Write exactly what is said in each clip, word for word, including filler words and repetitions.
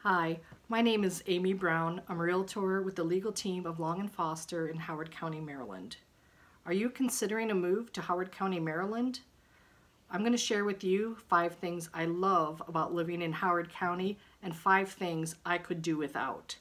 Hi, my name is Amy Brown. I'm a Realtor with the legal team of Long and Foster in Howard County, Maryland. Are you considering a move to Howard County, Maryland? I'm going to share with you five things I love about living in Howard County and five things I could do without.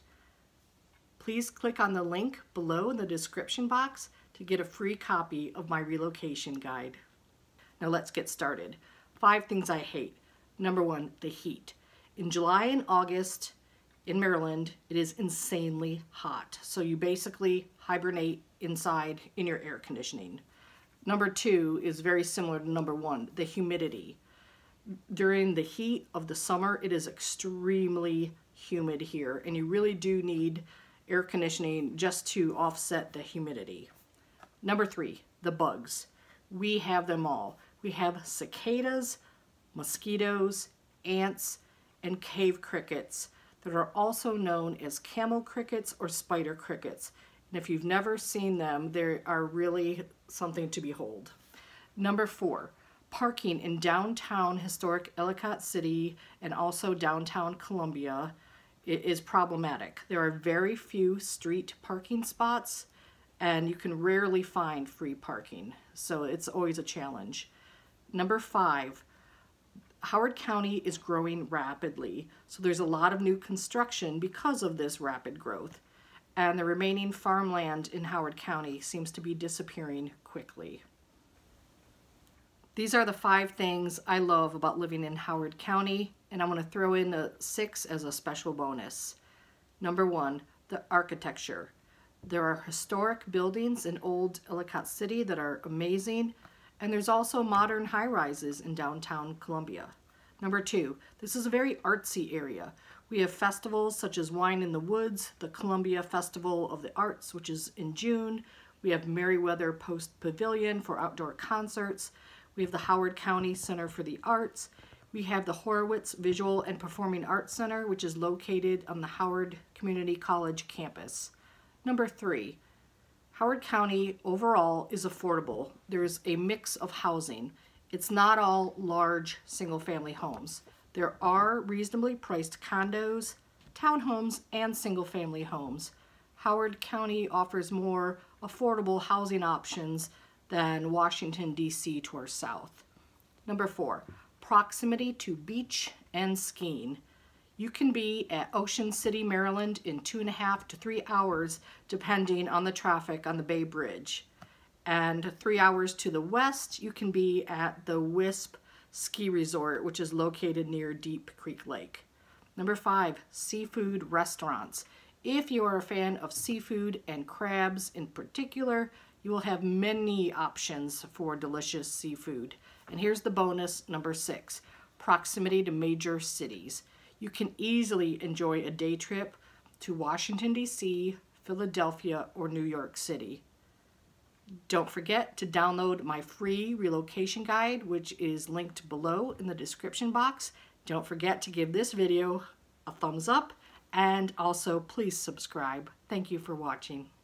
Please click on the link below in the description box to get a free copy of my relocation guide. Now let's get started. Five things I hate. Number one, the heat. In July and August in Maryland, it is insanely hot. So you basically hibernate inside in your air conditioning. Number two is very similar to number one, the humidity. During the heat of the summer, it is extremely humid here, and you really do need air conditioning just to offset the humidity. Number three, the bugs. We have them all. We have cicadas, mosquitoes, ants, and cave crickets that are also known as camel crickets or spider crickets. And if you've never seen them, they are really something to behold. Number four, parking in downtown historic Ellicott City and also downtown Columbia is problematic. There are very few street parking spots and you can rarely find free parking. So it's always a challenge. Number five, Howard County is growing rapidly, so there's a lot of new construction because of this rapid growth, and the remaining farmland in Howard County seems to be disappearing quickly. These are the five things I love about living in Howard County, and I'm going to throw in a six as a special bonus. Number one, the architecture. There are historic buildings in old Ellicott City that are amazing, and there's also modern high-rises in downtown Columbia. Number two, this is a very artsy area. We have festivals such as Wine in the Woods, the Columbia Festival of the Arts, which is in June. We have Merriweather Post Pavilion for outdoor concerts. We have the Howard County Center for the Arts. We have the Horowitz Visual and Performing Arts Center, which is located on the Howard Community College campus. Number three, Howard County overall is affordable. There's a mix of housing. It's not all large single-family homes. There are reasonably priced condos, townhomes, and single-family homes. Howard County offers more affordable housing options than Washington, D C to our south. Number four, proximity to beach and skiing. You can be at Ocean City, Maryland in two and a half to three hours depending on the traffic on the Bay Bridge. And three hours to the west, you can be at the Wisp Ski Resort, which is located near Deep Creek Lake. Number five, seafood restaurants. If you are a fan of seafood and crabs in particular, you will have many options for delicious seafood. And here's the bonus, number six, proximity to major cities. You can easily enjoy a day trip to Washington, D C, Philadelphia, or New York City. Don't forget to download my free relocation guide, which is linked below in the description box. Don't forget to give this video a thumbs up, and also please subscribe. Thank you for watching.